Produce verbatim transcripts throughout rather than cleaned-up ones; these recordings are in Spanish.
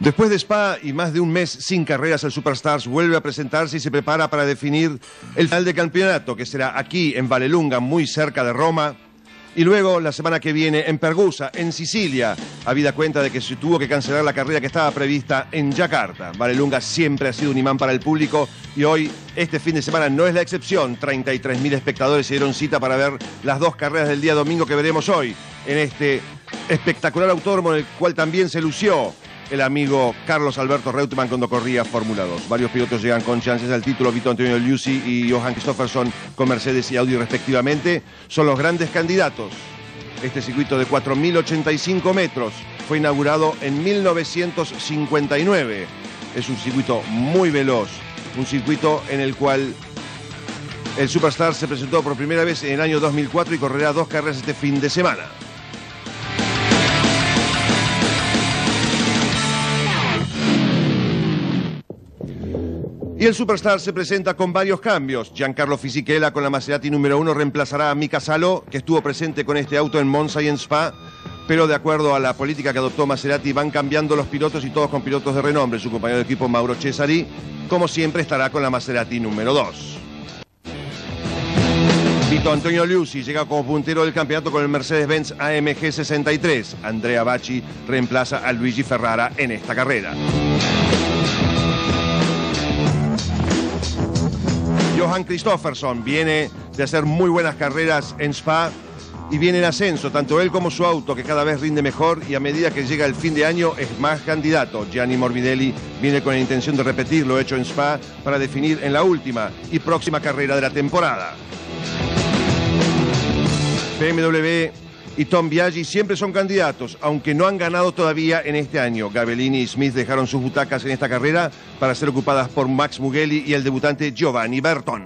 Después de Spa y más de un mes sin carreras, el Superstars vuelve a presentarse y se prepara para definir el final del campeonato, que será aquí en Vallelunga, muy cerca de Roma. Y luego, la semana que viene, en Pergusa, en Sicilia, habida cuenta de que se tuvo que cancelar la carrera que estaba prevista en Yakarta. Vallelunga siempre ha sido un imán para el público y hoy, este fin de semana, no es la excepción. treinta y tres mil espectadores se dieron cita para ver las dos carreras del día domingo que veremos hoy, en este espectacular autódromo en el cual también se lució el amigo Carlos Alberto Reutemann cuando corría Fórmula dos. Varios pilotos llegan con chances al título, Vito Antonio Liuzzi y Johan Kristoffersson con Mercedes y Audi respectivamente. Son los grandes candidatos. Este circuito de cuatro mil ochenta y cinco metros fue inaugurado en mil novecientos cincuenta y nueve. Es un circuito muy veloz, un circuito en el cual el Superstar se presentó por primera vez en el año dos mil cuatro y correrá dos carreras este fin de semana. Y el Superstar se presenta con varios cambios. Giancarlo Fisichella con la Maserati número uno reemplazará a Mika Salo, que estuvo presente con este auto en Monza y en Spa, pero de acuerdo a la política que adoptó Maserati van cambiando los pilotos y todos con pilotos de renombre. Su compañero de equipo Mauro Cesari, como siempre, estará con la Maserati número dos. Vito Antonio Liuzzi llega como puntero del campeonato con el Mercedes-Benz A M G sesenta y tres. Andrea Bacci reemplaza a Luigi Ferrara en esta carrera. Johan Kristoffersson viene de hacer muy buenas carreras en Spa y viene en ascenso, tanto él como su auto, que cada vez rinde mejor y a medida que llega el fin de año es más candidato. Gianni Morbidelli viene con la intención de repetir lo hecho en Spa para definir en la última y próxima carrera de la temporada. B M W y Tom Biaggi siempre son candidatos, aunque no han ganado todavía en este año. Gabellini y Smith dejaron sus butacas en esta carrera para ser ocupadas por Max Mugelli y el debutante Giovanni Berton.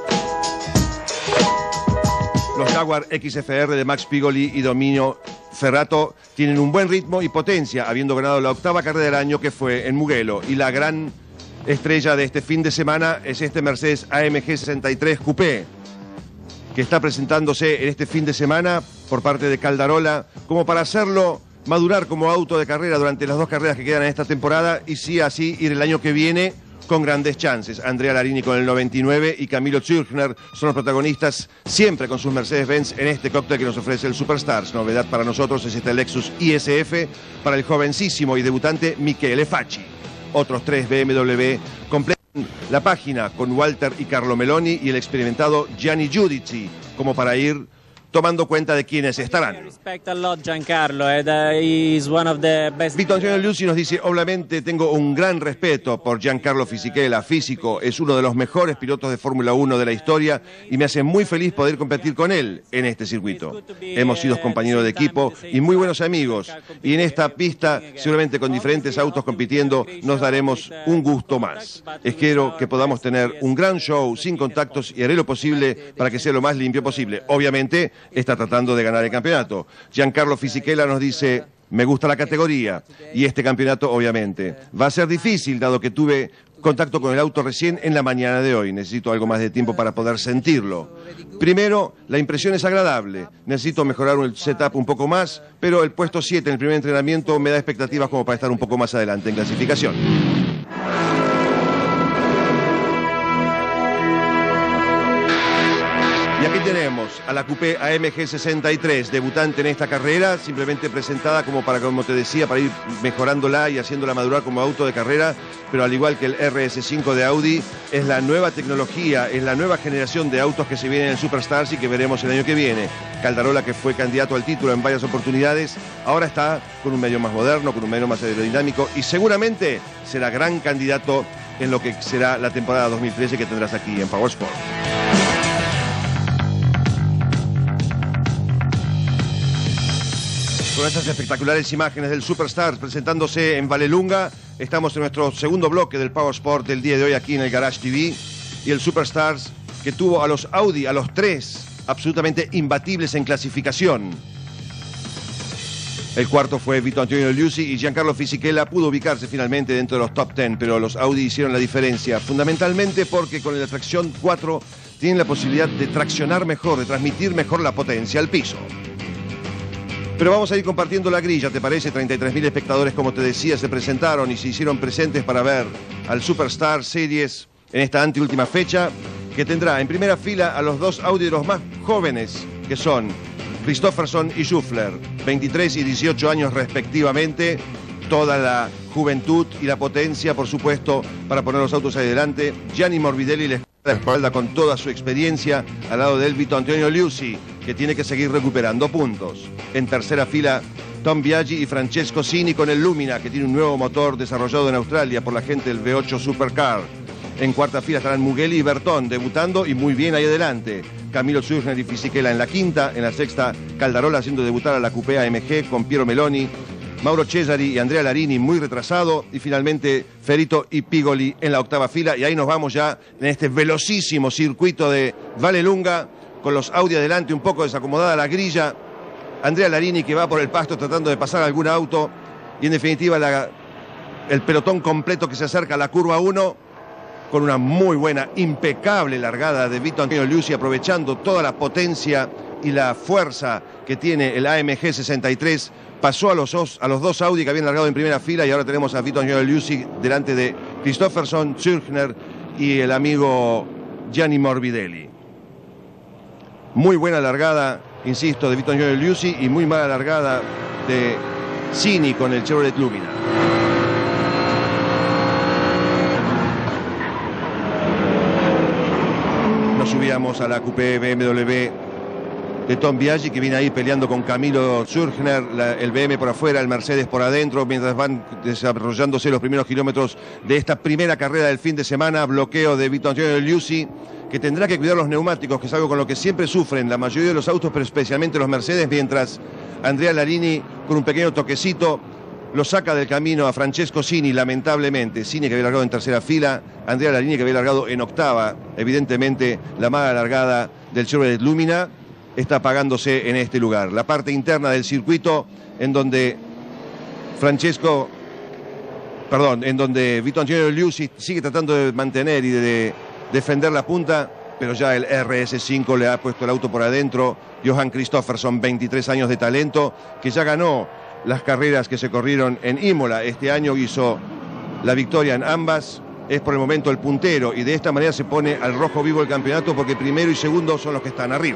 Los Jaguar X F R de Max Pigoli y Dominio Ferrato tienen un buen ritmo y potencia, habiendo ganado la octava carrera del año que fue en Mugello. Y la gran estrella de este fin de semana es este Mercedes A M G sesenta y tres Coupé, que está presentándose en este fin de semana por parte de Caldarola, como para hacerlo madurar como auto de carrera durante las dos carreras que quedan en esta temporada y sí así ir el año que viene con grandes chances. Andrea Larini con el noventa y nueve y Camilo Zürchner son los protagonistas siempre con sus Mercedes-Benz en este cóctel que nos ofrece el Superstars. Novedad para nosotros es este Lexus I S F para el jovencísimo y debutante Michele Facci. Otros tres B M W completan la página con Walter y Carlo Meloni y el experimentado Gianni Giudici, como para ir tomando cuenta de quiénes estarán. Vito Antonio Liuzzi nos dice: obviamente tengo un gran respeto por Giancarlo Fisichella, físico, es uno de los mejores pilotos de Fórmula uno de la historia y me hace muy feliz poder competir con él en este circuito. Hemos sido compañeros de equipo y muy buenos amigos y en esta pista, seguramente con diferentes autos compitiendo, nos daremos un gusto más. Espero que podamos tener un gran show sin contactos y haré lo posible para que sea lo más limpio posible. Obviamente está tratando de ganar el campeonato. Giancarlo Fisichella nos dice: me gusta la categoría y este campeonato obviamente. Va a ser difícil dado que tuve contacto con el auto recién en la mañana de hoy. Necesito algo más de tiempo para poder sentirlo. Primero, la impresión es agradable. Necesito mejorar el setup un poco más, pero el puesto siete en el primer entrenamiento me da expectativas como para estar un poco más adelante en clasificación. Y aquí tenemos a la Coupé A M G sesenta y tres, debutante en esta carrera, simplemente presentada como para, como te decía, para ir mejorándola y haciéndola madurar como auto de carrera, pero al igual que el R S cinco de Audi, es la nueva tecnología, es la nueva generación de autos que se vienen en el Superstars y que veremos el año que viene. Caldarola, que fue candidato al título en varias oportunidades, ahora está con un medio más moderno, con un medio más aerodinámico y seguramente será gran candidato en lo que será la temporada dos mil trece que tendrás aquí en Power Sport. Con estas espectaculares imágenes del Superstars presentándose en Vallelunga, estamos en nuestro segundo bloque del Power Sport del día de hoy aquí en el Garage T V. Y el Superstars que tuvo a los Audi, a los tres, absolutamente imbatibles en clasificación. El cuarto fue Vito Antonio Liuzzi y Giancarlo Fisichella pudo ubicarse finalmente dentro de los top diez, pero los Audi hicieron la diferencia, fundamentalmente porque con la tracción cuatro tienen la posibilidad de traccionar mejor, de transmitir mejor la potencia al piso. Pero vamos a ir compartiendo la grilla, ¿te parece? treinta y tres mil espectadores, como te decía, se presentaron y se hicieron presentes para ver al Superstar Series en esta anteúltima fecha, que tendrá en primera fila a los dos Audi de los más jóvenes, que son Kristoffersson y Schüffler, veintitrés y dieciocho años respectivamente, toda la juventud y la potencia, por supuesto, para poner los autos ahí delante. Gianni Morbidelli les da la espalda con toda su experiencia, al lado de él Vito Antonio Liuzzi, que tiene que seguir recuperando puntos. En tercera fila, Tom Biaggi y Francesco Zini con el Lumina, que tiene un nuevo motor desarrollado en Australia por la gente del V ocho Supercar. En cuarta fila estarán Mugelli y Bertón debutando y muy bien ahí adelante. Camilo Zürcher y Fisichella en la quinta. En la sexta, Caldarola haciendo debutar a la Coupé A M G con Piero Meloni. Mauro Cesari y Andrea Larini muy retrasado. Y finalmente Ferito y Pigoli en la octava fila. Y ahí nos vamos ya en este velocísimo circuito de Vallelunga, con los Audi adelante, un poco desacomodada la grilla. Andrea Larini que va por el pasto tratando de pasar algún auto. Y en definitiva la, el pelotón completo que se acerca a la curva uno, con una muy buena, impecable largada de Vito Antonio Liuzzi, aprovechando toda la potencia y la fuerza que tiene el A M G sesenta y tres. Pasó a los dos, a los dos Audi que habían largado en primera fila, y ahora tenemos a Vito Antonio Liuzzi delante de Kristoffersson, Zürcher y el amigo Gianni Morbidelli. Muy buena largada, insisto, de Vito Antonio Liuzzi, y muy mala largada de Zini con el Chevrolet Lumina. Nos subíamos a la Coupé B M W de Tom Biaggi, que viene ahí peleando con Camilo Zürcher, la, el B M por afuera, el Mercedes por adentro, mientras van desarrollándose los primeros kilómetros de esta primera carrera del fin de semana. Bloqueo de Vito Antonio Liuzzi, que tendrá que cuidar los neumáticos, que es algo con lo que siempre sufren la mayoría de los autos, pero especialmente los Mercedes, mientras Andrea Larini, con un pequeño toquecito, lo saca del camino a Francesco Zini, lamentablemente. Zini, que había largado en tercera fila, Andrea Larini, que había largado en octava. Evidentemente, la mala largada del Chevrolet Lumina está apagándose en este lugar. La parte interna del circuito, en donde Francesco, perdón, en donde Vito Antonio Liuzzi sigue tratando de mantener y de defender la punta, pero ya el R S cinco le ha puesto el auto por adentro. Johan Kristoffersson, veintitrés años de talento, que ya ganó las carreras que se corrieron en Imola este año, hizo la victoria en ambas, es por el momento el puntero, y de esta manera se pone al rojo vivo el campeonato, porque primero y segundo son los que están arriba.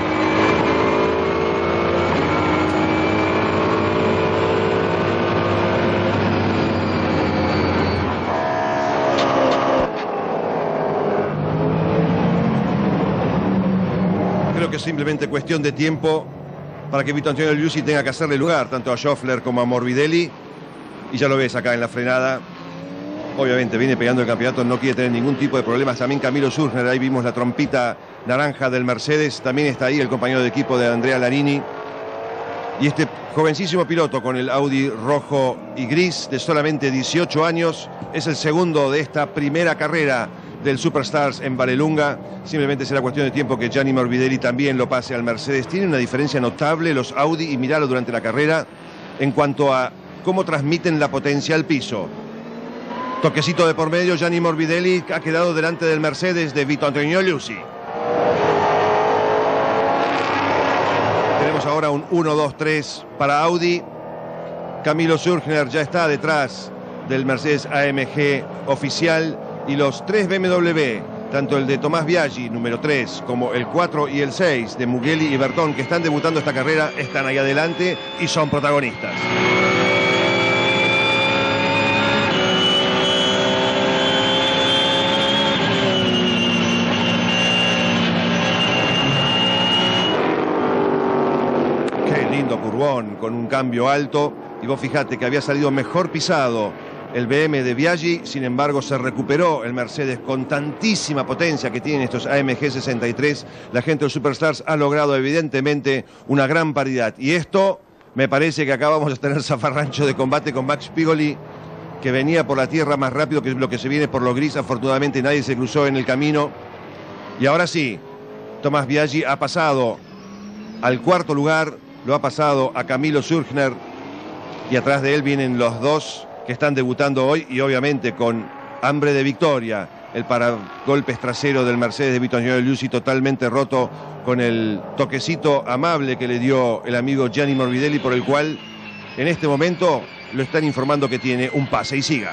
Creo que es simplemente cuestión de tiempo para que Vito Antonio Liuzzi tenga que hacerle lugar tanto a Schüffler como a Morbidelli. Y ya lo ves acá en la frenada. Obviamente viene pegando el campeonato, no quiere tener ningún tipo de problemas. También Camilo Zürcher, ahí vimos la trompita naranja del Mercedes. También está ahí el compañero de equipo de Andrea Larini. Y este jovencísimo piloto con el Audi rojo y gris, de solamente dieciocho años, es el segundo de esta primera carrera del Superstars en Vallelunga. Simplemente será cuestión de tiempo que Gianni Morbidelli también lo pase al Mercedes. Tiene una diferencia notable los Audi, y miralo durante la carrera, en cuanto a cómo transmiten la potencia al piso. Toquecito de por medio, Gianni Morbidelli ha quedado delante del Mercedes de Vito Antonio Liuzzi. Tenemos ahora un uno dos tres para Audi. Camilo Zürcher ya está detrás del Mercedes A M G oficial, y los tres B M W, tanto el de Tomás Biaggi, número tres, como el cuatro y el seis de Mugelli y Bertón, que están debutando esta carrera, están ahí adelante y son protagonistas. Qué lindo curvón, con un cambio alto, y vos fijate que había salido mejor pisado el B M de Biaggi, sin embargo se recuperó el Mercedes con tantísima potencia que tienen estos A M G sesenta y tres. La gente de Superstars ha logrado evidentemente una gran paridad, y esto me parece que acá vamos a tener zafarrancho de combate con Max Pigoli, que venía por la tierra más rápido que lo que se viene por lo gris. Afortunadamente nadie se cruzó en el camino, y ahora sí, Tomás Biaggi ha pasado al cuarto lugar, lo ha pasado a Camilo Zürcher, y atrás de él vienen los dos que están debutando hoy, y obviamente con hambre de victoria, el paragolpes trasero del Mercedes de Vito Antonio Liuzzi totalmente roto con el toquecito amable que le dio el amigo Gianni Morbidelli, por el cual en este momento lo están informando que tiene un pase y siga.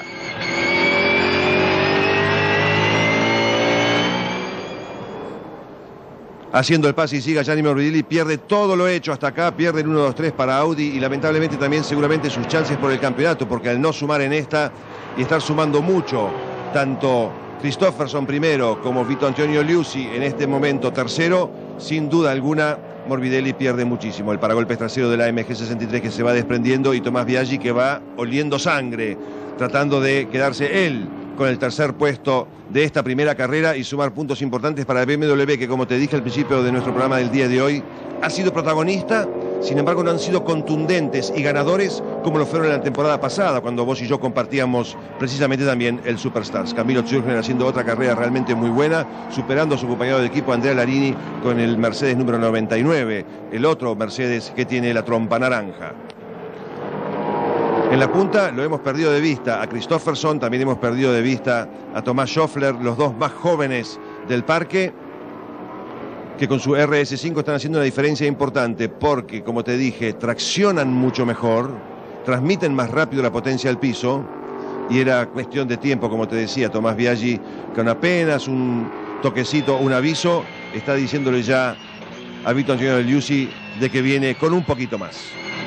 Haciendo el pase y siga Gianni Morbidelli, pierde todo lo hecho hasta acá, pierde el uno dos tres para Audi y lamentablemente también seguramente sus chances por el campeonato, porque al no sumar en esta y estar sumando mucho, tanto Kristoffersson primero como Vito Antonio Liuzzi en este momento tercero, sin duda alguna Morbidelli pierde muchísimo. El paragolpes trasero de la A M G sesenta y tres que se va desprendiendo y Tomás Biaggi que va oliendo sangre, tratando de quedarse él con el tercer puesto de esta primera carrera y sumar puntos importantes para el B M W, que como te dije al principio de nuestro programa del día de hoy, ha sido protagonista, sin embargo no han sido contundentes y ganadores como lo fueron en la temporada pasada, cuando vos y yo compartíamos precisamente también el Superstars. Camilo Zürcher haciendo otra carrera realmente muy buena, superando a su compañero de equipo Andrea Larini con el Mercedes número noventa y nueve, el otro Mercedes que tiene la trompa naranja. En la punta lo hemos perdido de vista a Kristoffersson, también hemos perdido de vista a Thomas Schoeffler, los dos más jóvenes del parque, que con su R S cinco están haciendo una diferencia importante porque, como te dije, traccionan mucho mejor, transmiten más rápido la potencia al piso y era cuestión de tiempo, como te decía, Tomás Biaggi, con apenas un toquecito, un aviso, está diciéndole ya a Vito Antonio Liuzzi de que viene con un poquito más.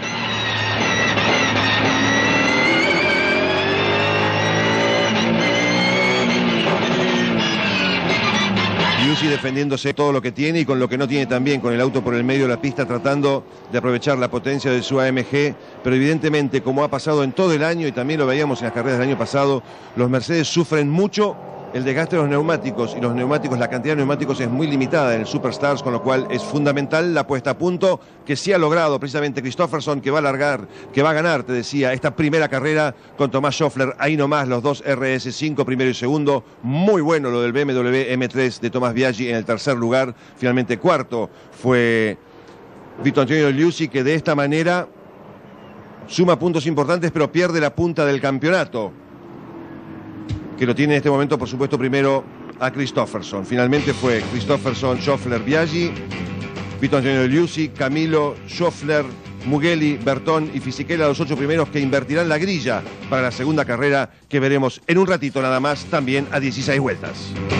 Liuzzi defendiéndose todo lo que tiene y con lo que no tiene también, con el auto por el medio de la pista, tratando de aprovechar la potencia de su A M G, pero evidentemente, como ha pasado en todo el año y también lo veíamos en las carreras del año pasado, los Mercedes sufren mucho el desgaste de los neumáticos, y los neumáticos, la cantidad de neumáticos es muy limitada en el Superstars, con lo cual es fundamental la puesta a punto que sí ha logrado precisamente Kristoffersson, que va a largar, que va a ganar, te decía, esta primera carrera con Tomás Schoeffler, ahí nomás los dos R S cinco, primero y segundo, muy bueno lo del B M W M tres de Tomás Biaggi en el tercer lugar, finalmente cuarto fue Vito Antonio Liuzzi, que de esta manera suma puntos importantes pero pierde la punta del campeonato, que lo tiene en este momento, por supuesto, primero a Kristoffersson. Finalmente fue Kristoffersson, Schoeffler, Biaggi, Vito Antonio Liuzzi, Camilo, Schoeffler, Mugelli, Bertón y Fisichella, los ocho primeros que invertirán la grilla para la segunda carrera, que veremos en un ratito nada más, también a dieciséis vueltas.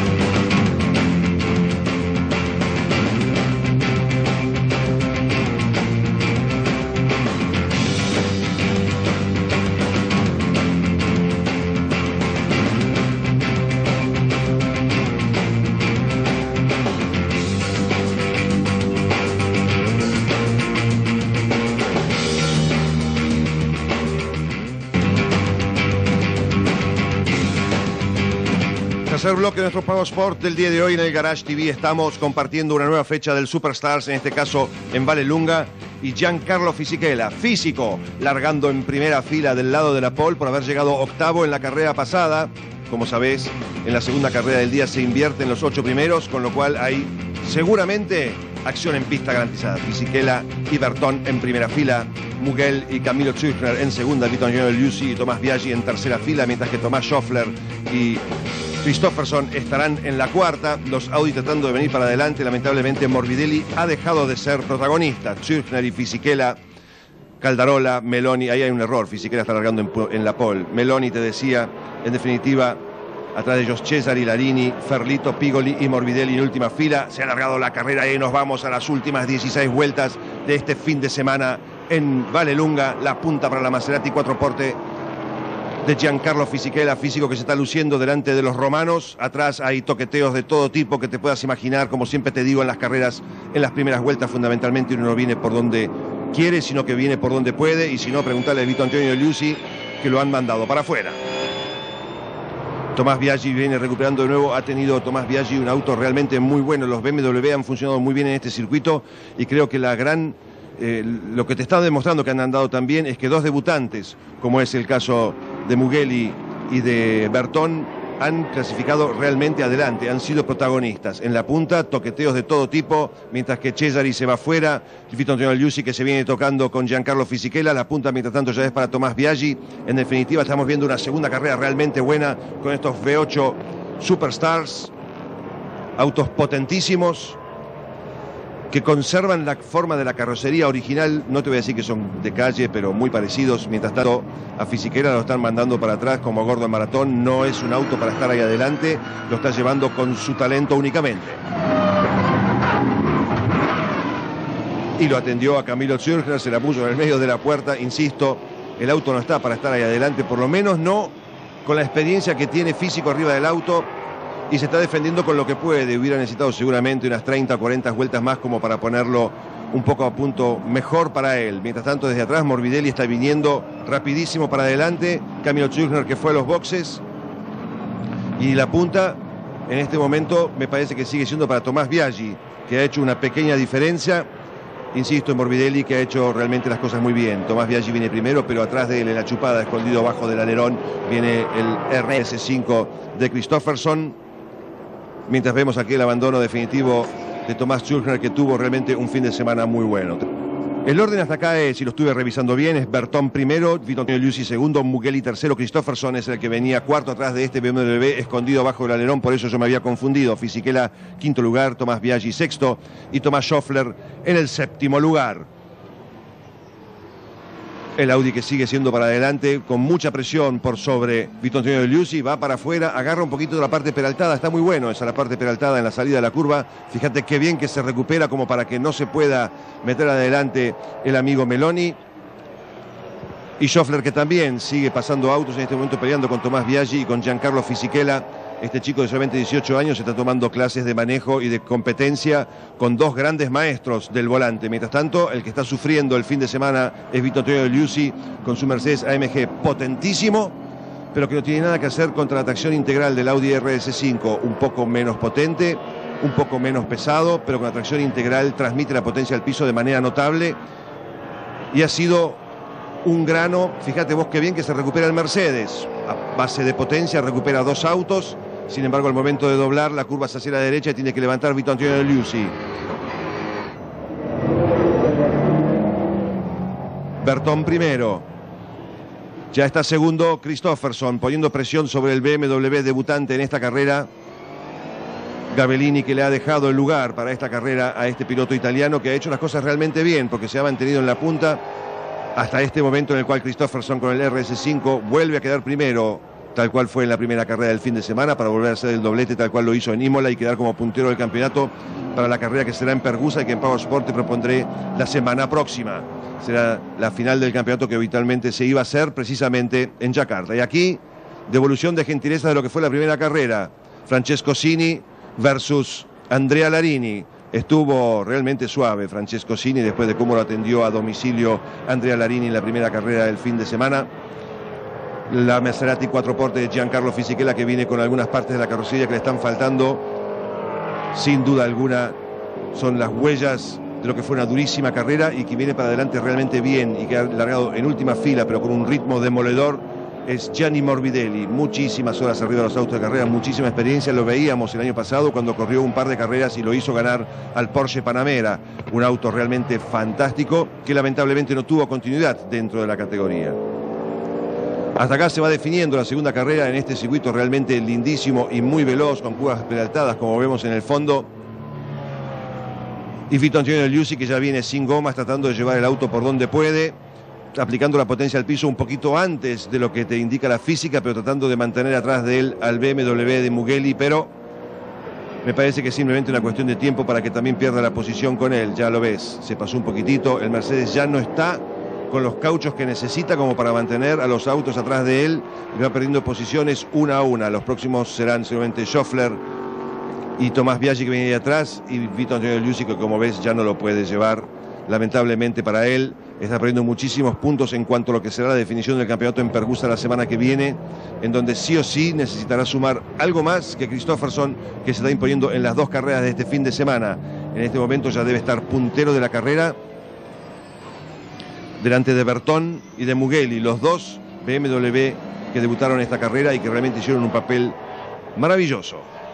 Tercer bloque de nuestro Pago Sport del día de hoy en el Garage T V. Estamos compartiendo una nueva fecha del Superstars, en este caso en Vallelunga, y Giancarlo Fisichella, físico, largando en primera fila del lado de la pole por haber llegado octavo en la carrera pasada. Como sabés, en la segunda carrera del día se invierten los ocho primeros, con lo cual hay seguramente acción en pista garantizada. Fisichella y Bertón en primera fila, Mugelli y Camilo Zürcher en segunda, Vito Antonio Liuzzi y Tomás Biaggi en tercera fila, mientras que Tomás Schoeffler y Kristoffersson estarán en la cuarta, los Audi tratando de venir para adelante. Lamentablemente Morbidelli ha dejado de ser protagonista. Zürcher y Fisichella, Caldarola, Meloni, ahí hay un error, Fisichella está largando en, en la pole. Meloni, te decía, en definitiva, atrás de ellos Cesari, Larini, Ferlito, Pigoli y Morbidelli en última fila. Se ha alargado la carrera y nos vamos a las últimas dieciséis vueltas de este fin de semana en Vallelunga. La punta para la Maserati cuatro porte de Giancarlo Fisichella, físico que se está luciendo delante de los romanos. Atrás hay toqueteos de todo tipo que te puedas imaginar, como siempre te digo, en las carreras, en las primeras vueltas fundamentalmente uno no viene por donde quiere, sino que viene por donde puede, y si no, preguntarle a Vito Antonio Liuzzi, que lo han mandado para afuera. Tomás Biaggi viene recuperando de nuevo, ha tenido Tomás Biaggi un auto realmente muy bueno, los B M W han funcionado muy bien en este circuito, y creo que la gran... Eh, lo que te está demostrando que han andado también es que dos debutantes, como es el caso de Mugelli y de Bertón, han clasificado realmente adelante, han sido protagonistas. En la punta, toqueteos de todo tipo, mientras que Cesari se va fuera, Vito Antonio Liuzzi que se viene tocando con Giancarlo Fisichella, la punta mientras tanto ya es para Tomás Biaggi. En definitiva estamos viendo una segunda carrera realmente buena con estos V ocho Superstars, autos potentísimos que conservan la forma de la carrocería original. No te voy a decir que son de calle, pero muy parecidos. Mientras tanto, a Fisichella lo están mandando para atrás como gordo en maratón. No es un auto para estar ahí adelante, lo está llevando con su talento únicamente. Y lo atendió a Camilo Zürcher, se la puso en el medio de la puerta. Insisto, el auto no está para estar ahí adelante, por lo menos no con la experiencia que tiene físico arriba del auto. Y se está defendiendo con lo que puede. Hubiera necesitado seguramente unas treinta o cuarenta vueltas más como para ponerlo un poco a punto mejor para él. Mientras tanto, desde atrás Morbidelli está viniendo rapidísimo para adelante. Camilo Zürcher, que fue a los boxes. Y la punta, en este momento, me parece que sigue siendo para Tomás Biaggi, que ha hecho una pequeña diferencia. Insisto en Morbidelli, que ha hecho realmente las cosas muy bien. Tomás Biaggi viene primero, pero atrás de él, en la chupada, escondido bajo del alerón, viene el R S cinco de Kristoffersson. Mientras vemos aquí el abandono definitivo de Tomás Zürcher, que tuvo realmente un fin de semana muy bueno. El orden hasta acá es, si lo estuve revisando bien, es Bertón primero, Vittorio Liuzzi segundo, Mugelli tercero, Kristoffersson es el que venía cuarto atrás de este B M W, escondido bajo el alerón, por eso yo me había confundido. Fisichella quinto lugar, Tomás Biaggi sexto y Tomás Schöffler en el séptimo lugar. El Audi que sigue siendo para adelante, con mucha presión por sobre Vittorio Liuzzi, va para afuera, agarra un poquito de la parte peraltada, está muy bueno esa la parte peraltada en la salida de la curva. Fíjate qué bien que se recupera como para que no se pueda meter adelante el amigo Meloni. Y Schöffler, que también sigue pasando autos en este momento, peleando con Tomás Biaggi y con Giancarlo Fisichella. Este chico de solamente dieciocho años está tomando clases de manejo y de competencia con dos grandes maestros del volante. Mientras tanto, el que está sufriendo el fin de semana es Vittorio Liuzzi con su Mercedes A M G potentísimo, pero que no tiene nada que hacer contra la tracción integral del Audi R S cinco, un poco menos potente, un poco menos pesado, pero con la tracción integral transmite la potencia al piso de manera notable. Y ha sido un grano. Fíjate vos qué bien que se recupera el Mercedes. A base de potencia recupera dos autos. Sin embargo, al momento de doblar, la curva hacia la derecha y tiene que levantar Vittorio Liuzzi. Bertón primero. Ya está segundo Kristoffersson, poniendo presión sobre el B M W debutante en esta carrera. Gabellini, que le ha dejado el lugar para esta carrera a este piloto italiano, que ha hecho las cosas realmente bien, porque se ha mantenido en la punta hasta este momento, en el cual Kristoffersson con el R S cinco vuelve a quedar primero, tal cual fue en la primera carrera del fin de semana, para volver a hacer el doblete tal cual lo hizo en Imola y quedar como puntero del campeonato para la carrera que será en Pergusa y que en Power Sport te propondré la semana próxima. Será la final del campeonato que habitualmente se iba a hacer precisamente en Yakarta. Y aquí, devolución de gentileza de lo que fue la primera carrera. Francesco Sini versus Andrea Larini. Estuvo realmente suave Francesco Sini después de cómo lo atendió a domicilio Andrea Larini en la primera carrera del fin de semana. La Maserati cuatro porte de Giancarlo Fisichella, que viene con algunas partes de la carrocería que le están faltando. Sin duda alguna son las huellas de lo que fue una durísima carrera, y que viene para adelante realmente bien y que ha largado en última fila pero con un ritmo demoledor es Gianni Morbidelli. Muchísimas horas arriba de los autos de carrera, muchísima experiencia. Lo veíamos el año pasado cuando corrió un par de carreras y lo hizo ganar al Porsche Panamera, un auto realmente fantástico que lamentablemente no tuvo continuidad dentro de la categoría. Hasta acá se va definiendo la segunda carrera en este circuito realmente lindísimo y muy veloz, con curvas peraltadas como vemos en el fondo. Y Vittorio Liuzzi, que ya viene sin gomas, tratando de llevar el auto por donde puede, aplicando la potencia al piso un poquito antes de lo que te indica la física, pero tratando de mantener atrás de él al B M W de Mugelli, pero me parece que es simplemente una cuestión de tiempo para que también pierda la posición con él. Ya lo ves, se pasó un poquitito, el Mercedes ya no está con los cauchos que necesita como para mantener a los autos atrás de él, y va perdiendo posiciones una a una. Los próximos serán seguramente Schöffler y Tomás Biaggi, que viene de atrás, y Vittorio Liuzzi, que como ves ya no lo puede llevar, lamentablemente para él. Está perdiendo muchísimos puntos en cuanto a lo que será la definición del campeonato en Pergusa la semana que viene, en donde sí o sí necesitará sumar algo más que Kristoffersson, que se está imponiendo en las dos carreras de este fin de semana. En este momento ya debe estar puntero de la carrera, delante de Bertón y de Mugelli, los dos B M W que debutaron en esta carrera y que realmente hicieron un papel maravilloso.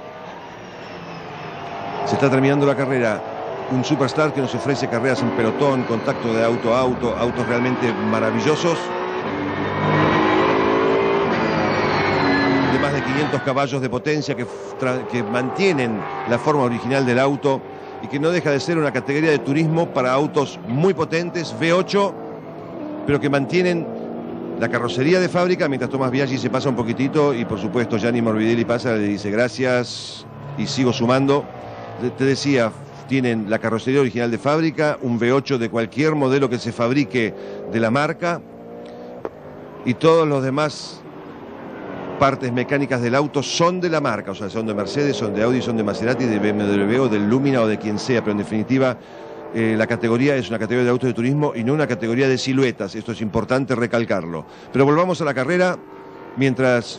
Se está terminando la carrera. Un Superstar que nos ofrece carreras en pelotón, contacto de auto a auto, autos realmente maravillosos. De más de quinientos caballos de potencia que, que mantienen la forma original del auto y que no deja de ser una categoría de turismo para autos muy potentes, V ocho, pero que mantienen la carrocería de fábrica, mientras Tomás Biaggi se pasa un poquitito y por supuesto Gianni Morbidelli pasa, le dice gracias y sigo sumando. Te decía, tienen la carrocería original de fábrica, un V ocho de cualquier modelo que se fabrique de la marca y todos los demás partes mecánicas del auto son de la marca, o sea, son de Mercedes, son de Audi, son de Maserati, de B M W o del Lumina o de quien sea, pero en definitiva eh, la categoría es una categoría de autos de turismo y no una categoría de siluetas, esto es importante recalcarlo. Pero volvamos a la carrera, mientras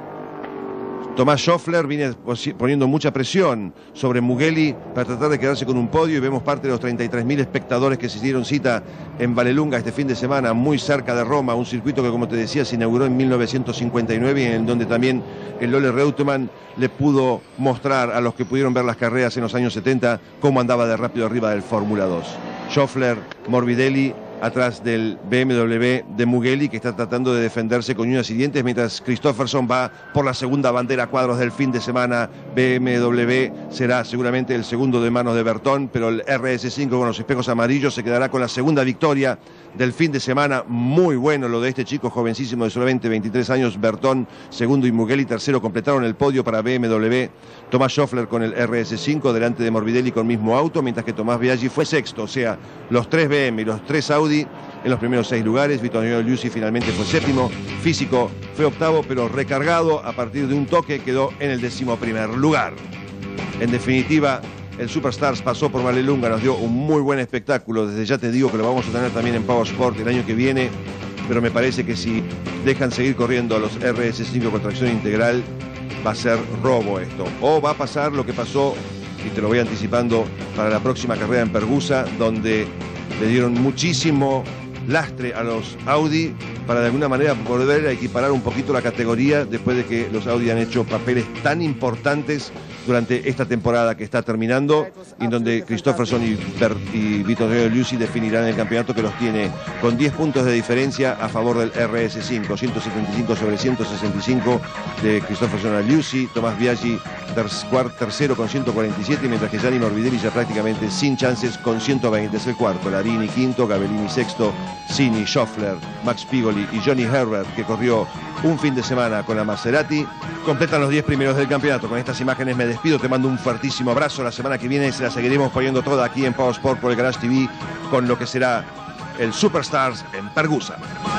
Tomás Schoeffler viene poniendo mucha presión sobre Mugelli para tratar de quedarse con un podio y vemos parte de los treinta y tres mil espectadores que se dieron cita en Vallelunga este fin de semana, muy cerca de Roma, un circuito que, como te decía, se inauguró en mil novecientos cincuenta y nueve y en donde también el Ole Reutemann le pudo mostrar a los que pudieron ver las carreras en los años setenta cómo andaba de rápido arriba del Fórmula dos. Schoeffler, Morbidelli, atrás del B M W de Mugelli, que está tratando de defenderse con uñas y dientes, mientras Kristoffersson va por la segunda bandera a cuadros del fin de semana. B M W será seguramente el segundo de manos de Bertón, pero el R S cinco con los espejos amarillos se quedará con la segunda victoria del fin de semana. Muy bueno lo de este chico jovencísimo de solamente veintitrés años, Bertón segundo y Mugelli tercero, completaron el podio para B M W. Tomás Schoeffler con el R S cinco delante de Morbidelli con mismo auto, mientras que Tomás Biaggi fue sexto, o sea, los tres B M y los tres Audi en los primeros seis lugares. Vittorio Liuzzi finalmente fue séptimo, Físico fue octavo, pero recargado a partir de un toque quedó en el décimo primer lugar. En definitiva, el Superstars pasó por Vallelunga, nos dio un muy buen espectáculo. Desde ya te digo que lo vamos a tener también en Power Sport el año que viene, pero me parece que si dejan seguir corriendo a los R S cinco con tracción integral, va a ser robo esto. O va a pasar lo que pasó, y te lo voy anticipando, para la próxima carrera en Pergusa, donde le dieron muchísimo lastre a los Audi para de alguna manera volver a equiparar un poquito la categoría después de que los Audi han hecho papeles tan importantes durante esta temporada que está terminando, y en donde Kristoffersson y, y Vittorio Liuzzi definirán el campeonato, que los tiene con diez puntos de diferencia a favor del R S cinco, ciento setenta y cinco sobre ciento sesenta y cinco de Kristoffersson a Liuzzi. Tomás Biaggi ter tercero con ciento cuarenta y siete, mientras que Gianni Morbidelli ya prácticamente sin chances con ciento veinte, es el cuarto. Larini quinto, Gabellini sexto, Sini, Schoeffler, Max Pigoli y Johnny Herbert, que corrió un fin de semana con la Maserati, completan los diez primeros del campeonato. Con estas imágenes me despido, te mando un fuertísimo abrazo. La semana que viene se la seguiremos poniendo toda aquí en Power Sport por el Garage T V con lo que será el Superstars en Pergusa.